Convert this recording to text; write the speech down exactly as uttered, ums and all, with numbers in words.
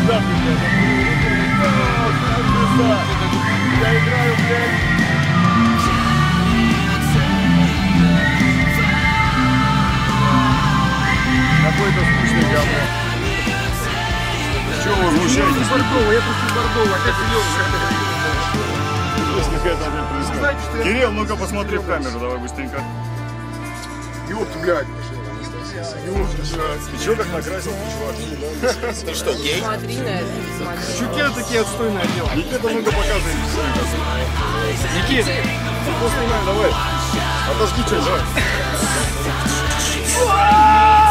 Я играю, блядь. Какой-то скучный говно. Чего вы возмущаетесь? Бордово, я просто Бордово, опять серьезно. Кирилл, ну-ка посмотри в камеру, давай быстренько. Ёпта, блядь. Ты чё как накрасил, чувак? Ты что, гей? Смотри на это, смотри. Чуки такие отстойные одел. Никита, ну-ка показывай. Никит, Давай. Отожги что, давай.